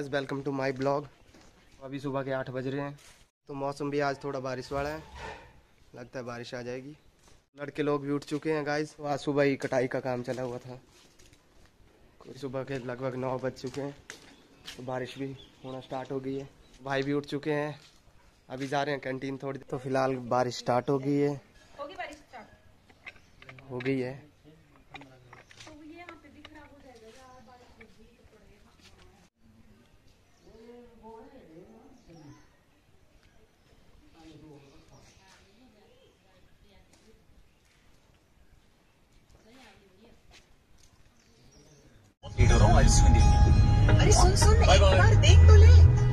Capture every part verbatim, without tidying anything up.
Guys, welcome to my blog. अभी सुबह के आठ बज रहे हैं, तो मौसम भी आज थोड़ा बारिश वाला है, लगता है बारिश आ जाएगी। लड़के लोग भी उठ चुके हैं गाइस, तो आज सुबह ही कटाई का काम चला हुआ था। सुबह के लगभग नौ बज चुके हैं, तो बारिश भी होना स्टार्ट हो गई है। भाई भी उठ चुके हैं, अभी जा रहे हैं कैंटीन थोड़ी। तो फिलहाल बारिश स्टार्ट हो गई है, होगी बारिश स्टार्ट हो गई है। अरे सुन सुन एक बार देख तो ले।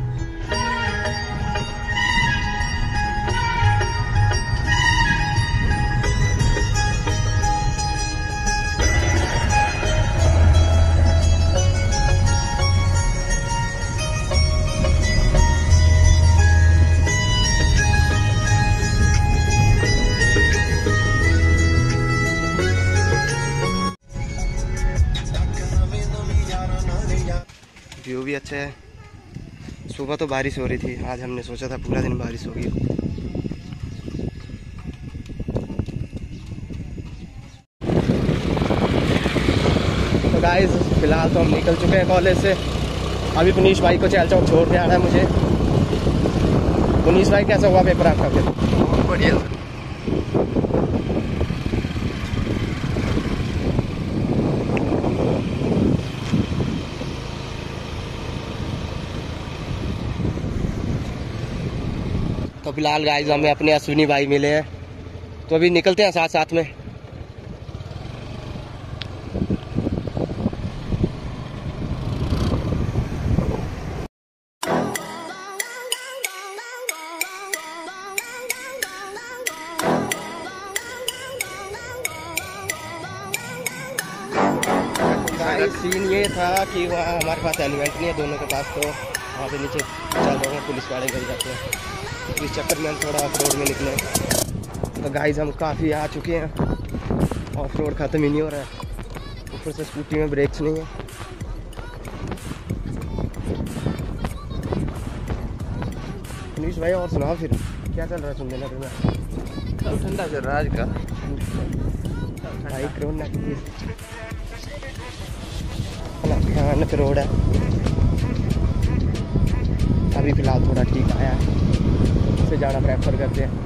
व्यू भी अच्छा है। सुबह तो बारिश हो रही थी, आज हमने सोचा था पूरा दिन बारिश होगी। तो गाइस फिलहाल तो हम निकल चुके हैं कॉलेज से। अभी पुनीश भाई को चैल चौक छोड़ के आना है मुझे। पुनीश भाई कैसा हुआ पेपर आपका? फिर बहुत बढ़िया। तो फिलहाल गाइस हमें अपने अश्विनी भाई मिले हैं, तो अभी निकलते हैं साथ साथ में। सीन ये था कि वहाँ हमारे पास एलिमेंट नहीं है दोनों के पास, तो वहाँ पे नीचे चल रहे हैं, पुलिस वाले घर जाते हैं। इस चक्कर में हम थोड़ा ऑफ रोड में निकले। तो गाइस हम काफ़ी आ चुके हैं, ऑफ रोड ख़त्म ही नहीं हो रहा है, ऊपर से स्कूटी में ब्रेक्स नहीं है। पुलिस भाई और सुनाओ फिर क्या चल रहा है सुनने नगर में? सब ठंडा चल रहा है आज का। ढाई करोड़ ना भयानक रोड है। अभी फिलहाल थोड़ा ठीक आया है, से जाना प्रेफर करते हैं।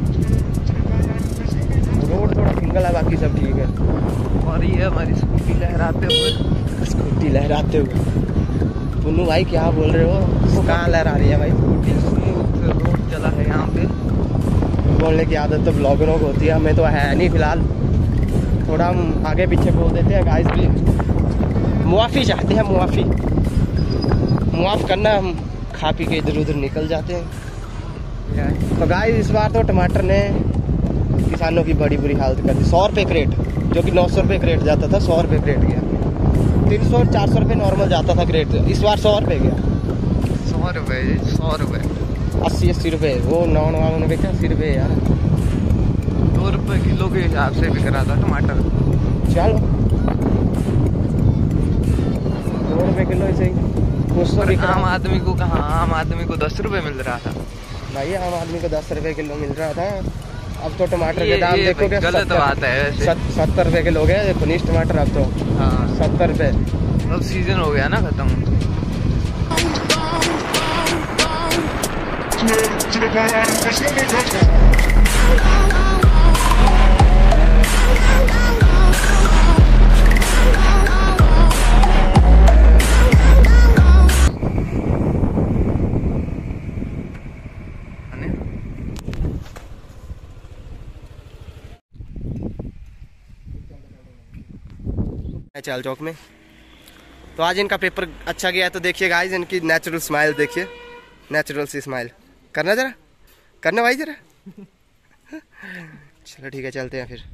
रोड थोड़ा सिंगल है, बाकी सब ठीक है। और ये हमारी स्कूटी लहराते हुए स्कूटी लहराते हुए पुन्नू भाई क्या बोल रहे हो? कहाँ लहरा रही है भाई स्कूटी? रोड चला है यहाँ पे। बोलने की आदत तो ब्लॉगरों को होती है, हमें तो है नहीं। फिलहाल थोड़ा हम आगे पीछे बोल देते हैं गाइस, भी मुआफ़ी चाहते हैं। मुआफ़ी मुआफ़ करना, हम खा पी के इधर उधर निकल जाते हैं। तो गाइस इस बार तो टमाटर ने किसानों की बड़ी बुरी हालत कर दी। सौ रुपये क्रेट, जो कि नौ सौ रुपये क्रेट जाता था, सौ रुपये क्रेट गया। तीन सौ चार सौ रुपये नॉर्मल जाता था क्रेट, इस बार सौ रुपये गया। सौ रुपये सौ रुपये अस्सी अस्सी रुपये। वो नॉन वालों ने बेचा अस्सी रुपये यार। दो रुपये किलो के हिसाब से बिक रहा था टमाटर। चलो दो रुपये किलो ऐसे ही कुछ तो बिक रहा। आम आदमी को कहाँ, आम आदमी को दस रुपये मिल रहा था भाई। आम आदमी को दस रुपये किलो मिल रहा था। अब तो टमाटर के दाम देखोगे, गलत बात है। सत्तर रुपये किलो गए पुनीश टमाटर अब तो। हाँ सत्तर रुपये। अब सीजन हो गया ना खत्म। चाल चौक में तो आज इनका पेपर अच्छा गया है। तो देखिए गाइस इनकी नेचुरल स्माइल देखिए, नेचुरल सी स्माइल करना, जरा करना भाई जरा। चलो ठीक है, चलते हैं फिर।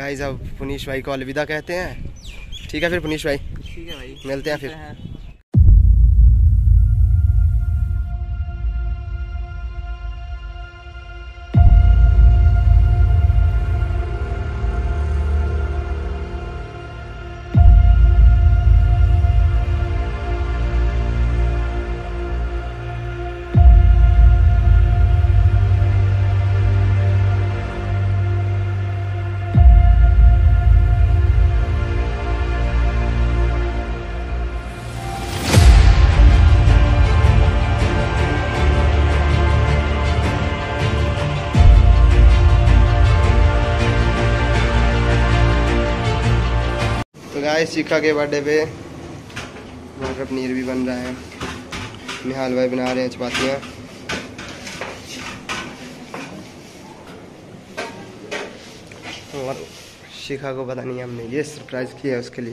गाइस अब पुनीश भाई को अलविदा कहते हैं। ठीक है फिर पुनीश भाई, ठीक है भाई, मिलते हैं फिर। तो गाइस शिखा के बर्थडे पे मटर पनीर भी बन रहा है। निहाल भाई बना रहे हैं चपातियाँ। और शिखा को पता नहीं हमने ये सरप्राइज किया है उसके लिए।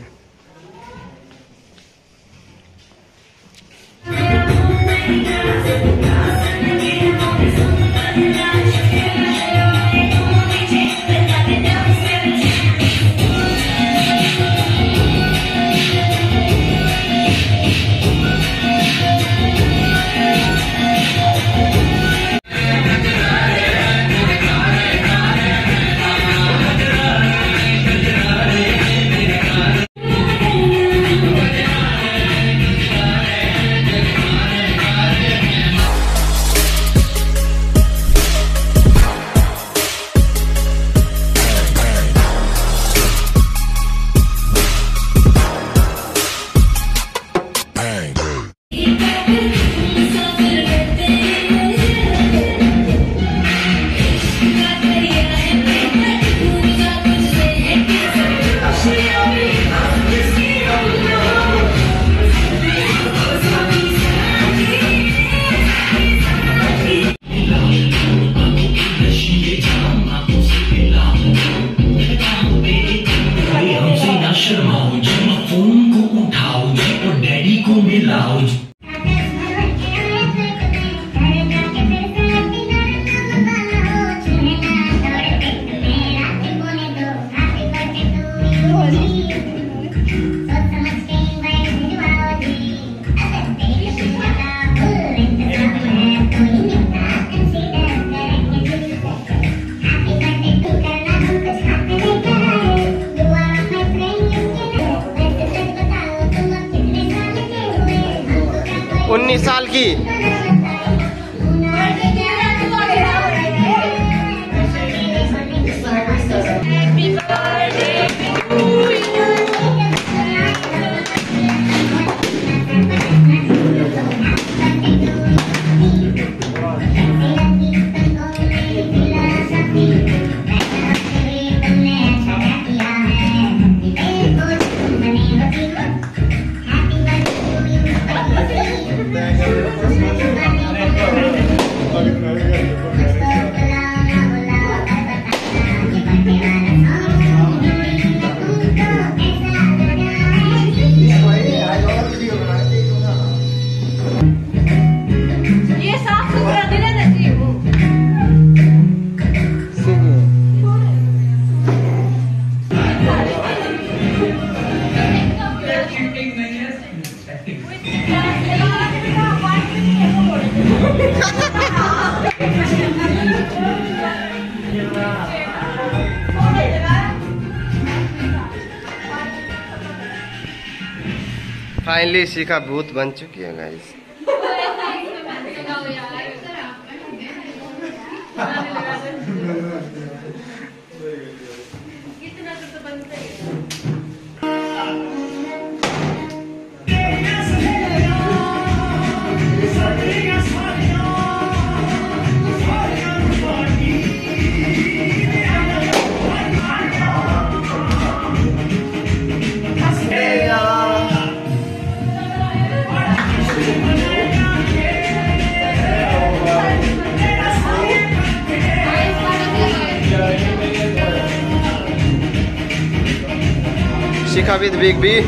उन्नीस साल की फाइनली शिखा भूत बन चुकी है guys. Shikha with Big B.